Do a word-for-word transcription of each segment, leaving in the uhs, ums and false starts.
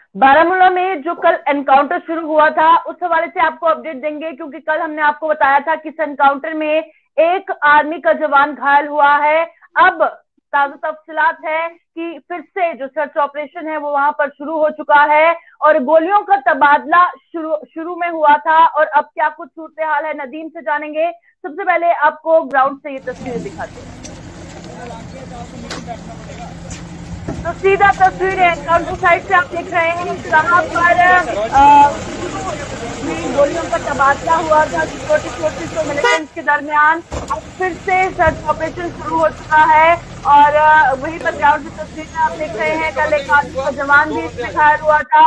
बारामूला में जो कल एनकाउंटर शुरू हुआ था उस हवाले से आपको अपडेट देंगे, क्योंकि कल हमने आपको बताया था कि इस एनकाउंटर में एक आर्मी का जवान घायल हुआ है। अब ताजा तफसीलात है कि फिर से जो सर्च ऑपरेशन है वो वहां पर शुरू हो चुका है और गोलियों का तबादला शुरू शुरू में हुआ था। और अब क्या कुछ सूरत हाल है नदीम से जानेंगे। सबसे पहले आपको ग्राउंड से ये तस्वीरें दिखाते हैं। तो सीधा तस्वीर है काउंटर साइड से आप देख रहे हैं जहां पर गोलियों का तबादला हुआ था सिक्योरिटी फोर्सेस और मिलिटेंट्स के दरमियान। अब फिर से सर्च ऑपरेशन शुरू हो चुका है और वहीं पर ग्राउंड की तस्वीर में आप देख रहे हैं कल एक आर्मी का जवान भी इसमें घायल हुआ था।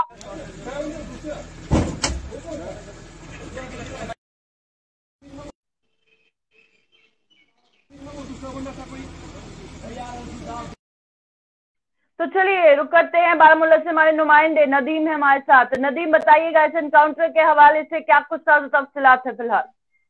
तो चलिए रुक करते हैं, बारामूला से हमारे नुमाइंदे नदीम है हमारे साथ। नदीम बताइएगा इस एनकाउंटर के हवाले से क्या कुछ ताजा तफसीलात है फिलहाल।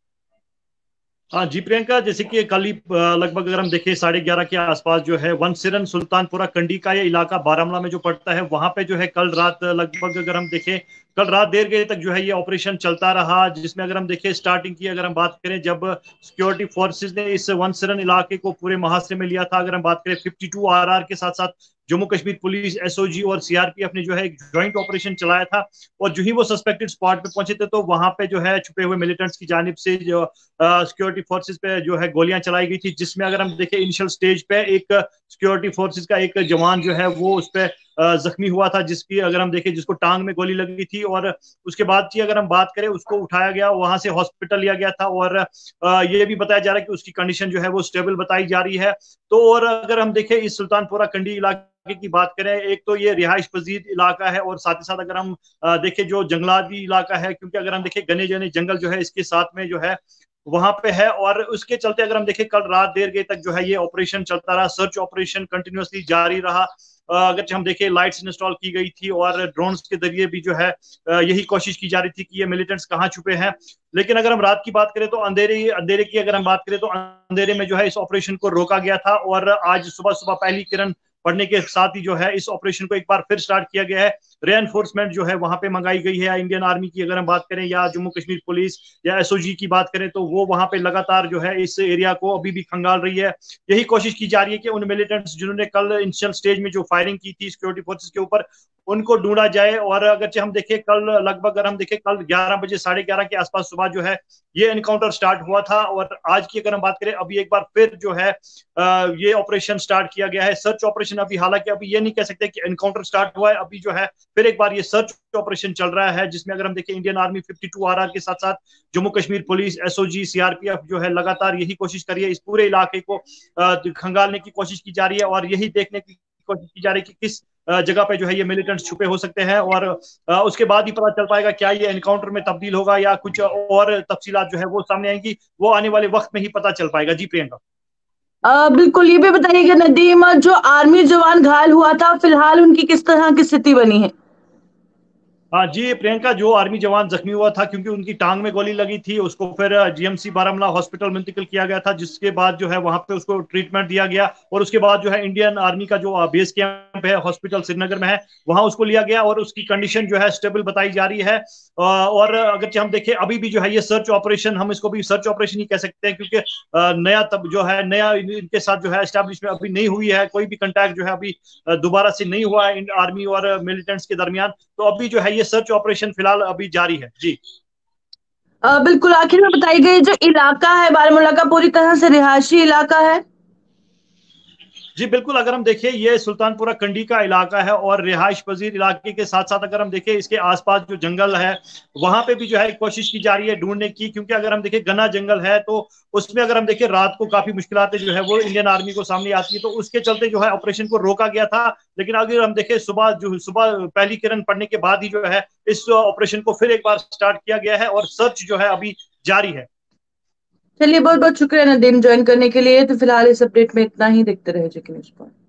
हाँ जी प्रियंका, जैसे कि कल ही लगभग अगर हम देखें साढ़े ग्यारह के आसपास जो है वनसिरन सुल्तानपुरा कंडी का ये इलाका बारामूला में जो पड़ता है वहां पे जो है कल रात लगभग अगर हम देखें कल रात देर गए तक जो है ये ऑपरेशन चलता रहा, जिसमें अगर हम देखें स्टार्टिंग की अगर हम बात करें जब सिक्योरिटी फोर्सेस ने इस वनसिरन इलाके को पूरे मुहासरे में लिया था। अगर हम बात करें फिफ्टी टू आर आर के साथ साथ जम्मू कश्मीर पुलिस, एसओजी और सीआरपीएफ ने जो है एक ज्वाइंट ऑपरेशन चलाया था और जो ही वो सस्पेक्टेड स्पॉट पे पहुंचे थे तो वहां पे जो है छुपे हुए मिलिटेंट्स की जानिब से जो सिक्योरिटी फोर्सेस पे जो है गोलियां चलाई गई थी, जिसमें अगर हम देखें इनिशियल स्टेज पे एक सिक्योरिटी फोर्सेस का एक जवान जो है वो उस पर जख्मी हुआ था, जिसकी अगर हम देखें जिसको टांग में गोली लगी थी और उसके बाद की अगर हम बात करें उसको उठाया गया, वहां से हॉस्पिटल लिया गया था और ये भी बताया जा रहा है कि उसकी कंडीशन जो है वो स्टेबल बताई जा रही है। तो और अगर हम देखें इस सुल्तानपुरा कंडी इलाके की बात करें, एक तो ये रिहाइश पजीर इलाका है और साथ ही साथ अगर हम देखें जो जंगलाती इलाका है, क्योंकि अगर हम देखें घने घने जंगल जो है इसके साथ में जो है वहां पे है और उसके चलते अगर हम देखें कल रात देर गए तक जो है ये ऑपरेशन चलता रहा, सर्च ऑपरेशन कंटिन्यूसली जारी रहा। अगर हम देखें लाइट्स इंस्टॉल की गई थी और ड्रोन्स के जरिए भी जो है यही कोशिश की जा रही थी कि ये मिलिटेंट्स कहाँ छुपे हैं। लेकिन अगर हम रात की बात करें तो अंधेरे अंधेरे की अगर हम बात करें तो अंधेरे में जो है इस ऑपरेशन को रोका गया था और आज सुबह सुबह पहली किरण पड़ने के साथ ही जो है इस ऑपरेशन को एक बार फिर स्टार्ट किया गया है। रेनफोर्समेंट जो है वहां पे मंगाई गई है, इंडियन आर्मी की अगर हम बात करें या जम्मू कश्मीर पुलिस या एसओजी की बात करें तो वो वहां पे लगातार जो है इस एरिया को अभी भी खंगाल रही है। यही कोशिश की जा रही है कि उन मिलिटेंट्स जिन्होंने कल इनिशियल स्टेज में जो फायरिंग की थी सिक्योरिटी फोर्सेस के ऊपर उनको ढूंढा जाए। और अगर हम देखें कल लगभग अगर हम देखें कल ग्यारह बजे साढ़े ग्यारह के आसपास सुबह जो है ये एनकाउंटर स्टार्ट हुआ था और आज की अगर हम बात करें अभी एक बार फिर जो है ये ऑपरेशन स्टार्ट किया गया है, सर्च ऑपरेशन। अभी हालांकि अभी ये नहीं कह सकते कि एनकाउंटर स्टार्ट हुआ है, अभी जो है फिर एक बार ये सर्च ऑपरेशन चल रहा है, जिसमें अगर हम देखें Indian army fifty two R R के साथ साथ Jammu Kashmir police, SOG, CRPF जो है लगातार यही कोशिश कर रही है, इस पूरे इलाके को खंगालने की कोशिश की जा रही है और यही देखने की कोशिश की जा रही है कि किस जगह पे जो है ये मिलिटेंट्स छुपे हो सकते हैं और उसके बाद ही पता चल पाएगा क्या ये एनकाउंटर में तब्दील होगा या कुछ और तफसीलात जो है वो सामने आएंगी, वो आने वाले वक्त में ही पता चल पाएगा। जी प्रियंका। आ, बिल्कुल, ये भी बताइएगा नदीम, जो आर्मी जवान घायल हुआ था फिलहाल उनकी किस तरह की स्थिति बनी है। हाँ जी प्रियंका, जो आर्मी जवान जख्मी हुआ था क्योंकि उनकी टांग में गोली लगी थी, उसको फिर जीएमसी बारामूला हॉस्पिटल मुंतकिल किया गया था, जिसके बाद जो है वहां पे उसको ट्रीटमेंट दिया गया और उसके बाद जो है इंडियन आर्मी का जो बेस कैंप है हॉस्पिटल श्रीनगर में है वहां उसको लिया गया और उसकी कंडीशन जो है स्टेबल बताई जा रही है। और अगर हम देखें अभी भी जो है ये सर्च ऑपरेशन, हम इसको भी सर्च ऑपरेशन ही कह सकते हैं क्योंकि नया तब जो है नया इनके साथ जो है एस्टेब्लिशमेंट अभी नहीं हुई है, कोई भी कंटैक्ट जो है अभी दोबारा से नहीं हुआ है आर्मी और मिलिटेंट्स के दरमियान, तो अभी जो है ये सर्च ऑपरेशन फिलहाल अभी जारी है। जी आ, बिल्कुल, आखिर में बताइए जो इलाका है बारामूला का पूरी तरह से रिहायशी इलाका है। जी बिल्कुल, अगर हम देखें ये सुल्तानपुरा कंडी का इलाका है और रिहाइश पजीर इलाके के साथ साथ अगर हम देखें इसके आसपास जो जंगल है वहां पे भी जो है कोशिश की जा रही है ढूंढने की, क्योंकि अगर हम देखें घना जंगल है तो उसमें अगर हम देखें रात को काफी मुश्किलातें जो है वो इंडियन आर्मी को सामने आती है, तो उसके चलते जो है ऑपरेशन को रोका गया था। लेकिन अगर हम देखें सुबह जो सुबह पहली किरण पड़ने के बाद ही जो है इस ऑपरेशन को फिर एक बार स्टार्ट किया गया है और सर्च जो है अभी जारी है। चलिए, बहुत बहुत शुक्रिया नदीम ज्वाइन करने के लिए। तो फिलहाल इस अपडेट में इतना ही, देखते रहे जेके न्यूज़ पॉइंट।